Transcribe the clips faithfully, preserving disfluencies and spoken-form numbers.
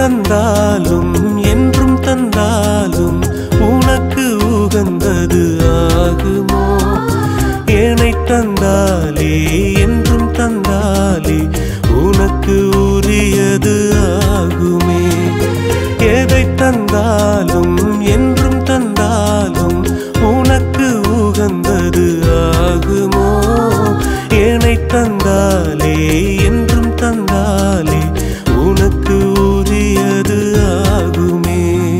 தந்தாலும் என்றும் தந்தாலும் உனக்கு உகந்தது ஆகுமோ? என்னை தந்தாலே என்றும் தந்தாலே உனக்கு உரியது ஆகுமே. எதை தந்தாலும் என்றும் தந்தாலும் உனக்கு உகந்தது ஆகுமோ? என்னை தந்தாலே என்றும் தந்தாலே உனக்கு உரியது ஆகுமே.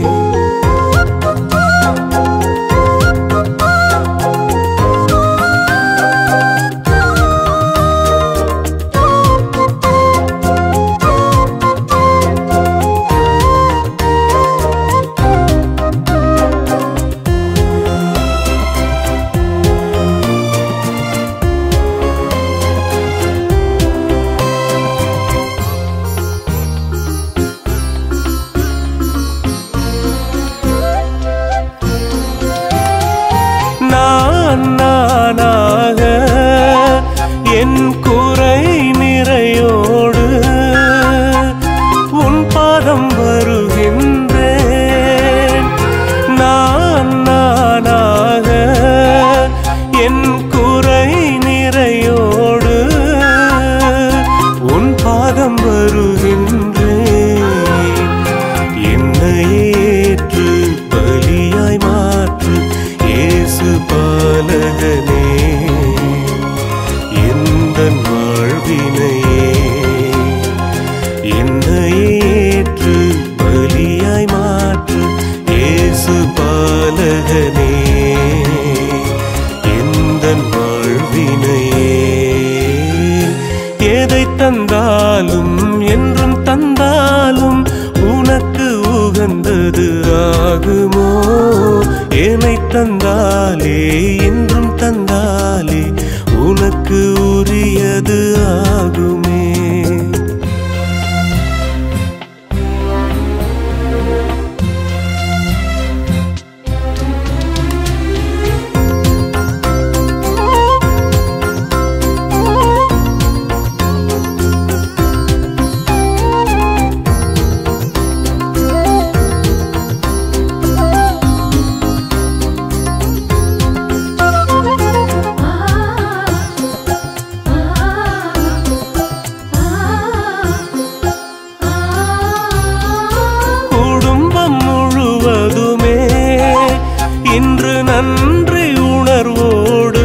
நானாக என் குறை நிறையோடு உன் பாதம் வருகின்றேன். நான் நானாக என் குறை நிறையோடு உன் பாதம் வருகின்றேன். என்னை ஏற்று பலியாய் மாற்று இயேசு பாலகனே. எந்தன் வாழ்வினையே என்னை ஏற்று பலியாய் மாற்று இயேசு பாலகனே. எந்தன் வாழ்வினையே எதை தந்தாலும் என்றும் தந்தாலும் உனக்கு உகந்தது ஆகுமோ? என்னை தந்தாலே என்றும் தந்தாலே உனக்கு உரியது ஆகுமே. இன்று நன்றி உணர்வோடு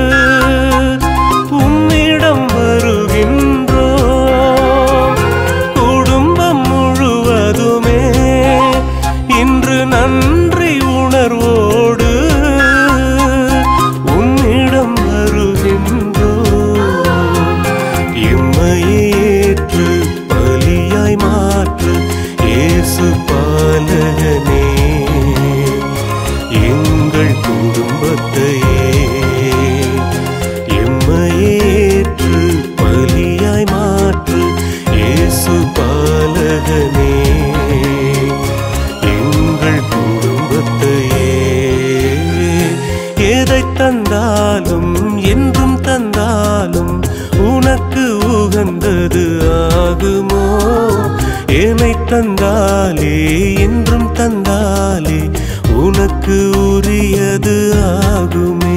உம்மிடம் வருகின்றோம். குடும்பம் முழுவதுமே இன்று நன்றி உணர்வோடு உம்மிடம் வருகின்றோம். எம்மையேற்று பலியாய் மாற்று இயேசு பாலகனே. எங்கள் குடும்பத்தையே எம்மையேற்று பலியாய் மாற்று இயேசு பாலகனே. எங்கள் குடும்பத்தையே எதை தந்தாலும் என்றும் தந்தாலும் உனக்கு உகந்தது ஆகுமோ? என்னை தந்தாலே என்றும் தந்தாலே உனக்கு உரியது ஆகுமே.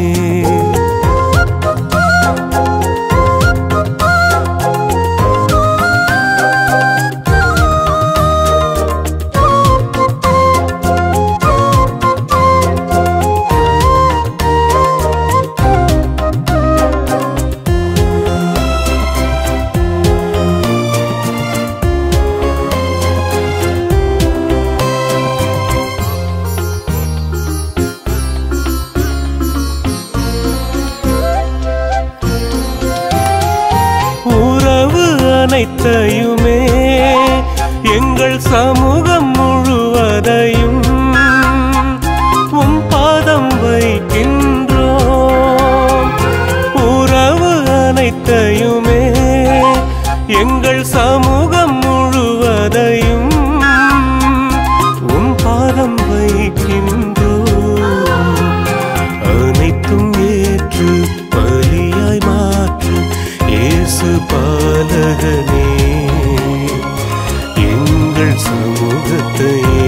அனைத்தையுமே எங்கள் சமூகம் முழுவதையும் உம் பாதம் வைக்கின்றோம். உறவு அனைத்தையுமே எங்கள் சமூகம் முழுவதையும் உம் பாதம் வைக்கின்றோம். அனைத்தும் ஏற்று பலியாய் மாற்று இயேசு பாலகனே. எங்கள் சமூகம் சமூகத்தையே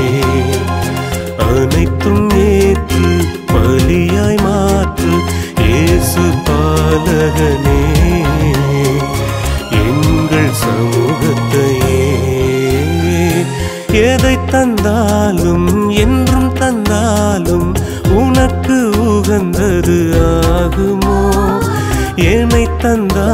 அனைத்தும் ஏற்று பலியாய் மாற்று இயேசு பாலகனே எங்கள் சமூகத்தையே. எதை தந்தாலும் என்றும் தந்தாலும் உனக்கு உகந்தது ஆகுமோ? என்னை தந்தா